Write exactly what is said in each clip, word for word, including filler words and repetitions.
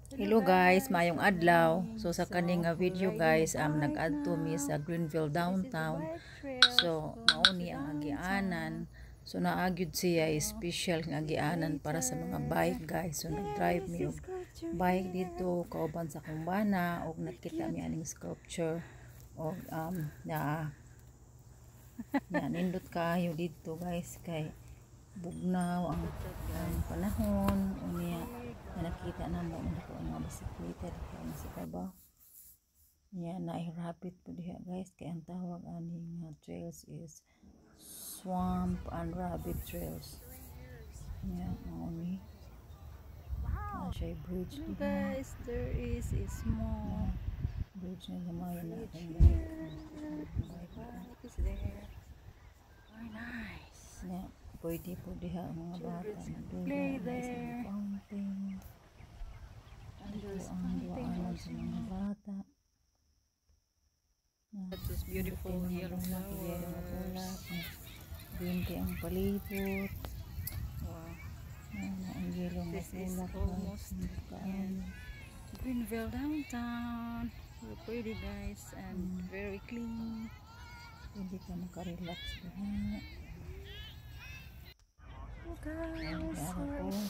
Hello guys, mayong adlaw. So sa kaning nga video guys, um nag-adto mi sa Greenville downtown. So mauni ang agianan. So naagyud siya special nga agianan para sa mga bike guys. So nag-drive mi og bike dito kauban sa kumbana og nakita mi aning sculpture og um na na nindot kayo dito guys kay bugnaw ang, ang panahon unya na nakita na mo na ko ang mga bisikleta dito na sa kabaw niya na rapid po diha guys kay ang tawag aning uh, trails is swamp and rabbit trails niya mauni na siya bridge Hello guys, there is a small na, bridge na gamayan na itong bike is there. Very nice. na pwede po diha ang mga bata na Play duga there. sa fountain. And Ito there's ang fountain duwaanan sa also. mga bata. That's this beautiful yellow flowers. Green kay ang palibot. Wow. Na, na ang yellow This is matulak. almost in Greenville downtown. Very pretty guys and Mm. very clean. Hindi ka makarelax diha. Oh guys, Ayan very ako.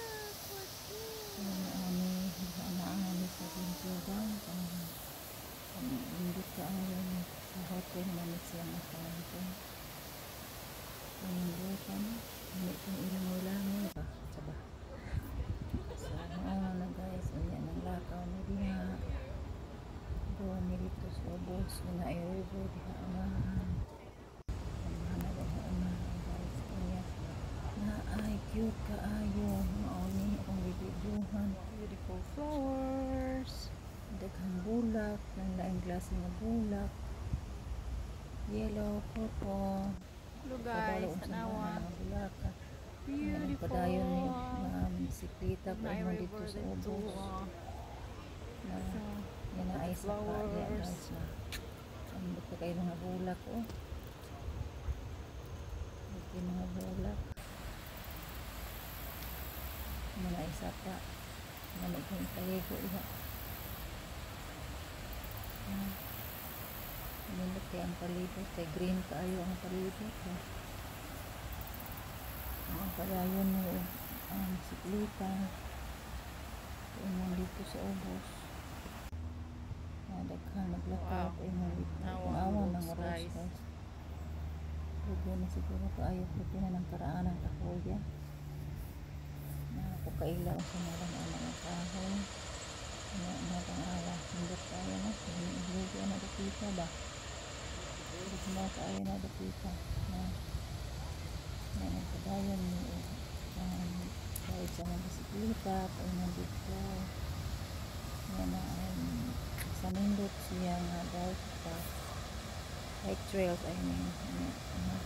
Ayan ani, naani sa Greenville downtown. Hindi ka ang yun sa hotel manit siya ng fountain. Hindi ka na. Hindi kong ilang ulangan ba? Saba. So, ano na guys. Unya ng lakaw na diha. Doon nilito sa ubos. Una ay river diha unahan. Unahan na diha unahan guys. Unya na ay cute kaayo. Mauni akong bibiduhan. beautiful flowers. Daghang bulak. Nang laing klase nga bulak. Yellow, purple. Hello guys, tanawa. Bulaka. Beautiful. Padayon ni na bisikleta ko May mo river dito sa dito. ubos. uh, Na So, yan na ay sa flowers. kaya guys na. Ang dito kayo mga bulak oh. Dito mga bulak. Mga isa pa. Mga kong kayo ko iha. Nindot kay ang palibot kay green kaayo ang palibot eh. Ang padayon mo ang bisikleta imong dito sa ubos na daghan naglakaw Wow. imong dito Awa awa ang ng roads, oras guys. guys lugo na siguro kaayo pwede na ng karaanan kakuya na ako kailaw sa mga mga kahoy na mga awa hindi tayo na lugo na dapita ba hindi mo kaayo na dapita na na nagpadayon mo um, kahit sa mga bisikleta paingan dito yan na um, sa nindot siya nga bike path bike trails I mean ano, ano.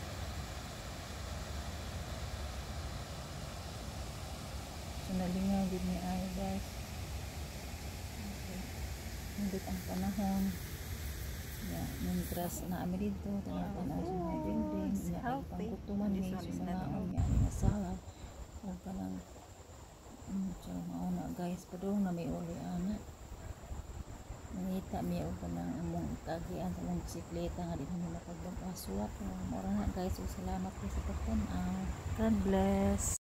So nalingaw din ni ay guys okay. Nindot ang panahon ya, mientras na kami dito tanapan ang sa mga building niya ay pangkutuman ni sa mga niya nga sala o kanang um, so mauna guys padung na may uli ana nangita mi o kanang among kagian sa mong bisikleta nga di na makagbag aswat mo na guys so salamat po sa pagtanaw. God bless.